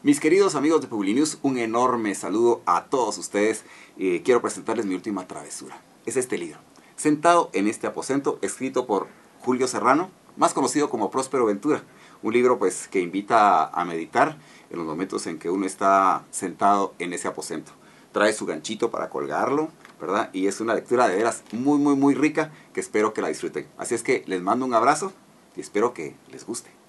Mis queridos amigos de Publinews, un enorme saludo a todos ustedes. Quiero presentarles mi última travesura. Es este libro, Sentado en este aposento, escrito por Julio Serrano, más conocido como Próspero Ventura. Un libro pues que invita a meditar en los momentos en que uno está sentado en ese aposento. Trae su ganchito para colgarlo, ¿verdad? Y es una lectura de veras muy rica que espero que la disfruten. Así es que les mando un abrazo y espero que les guste.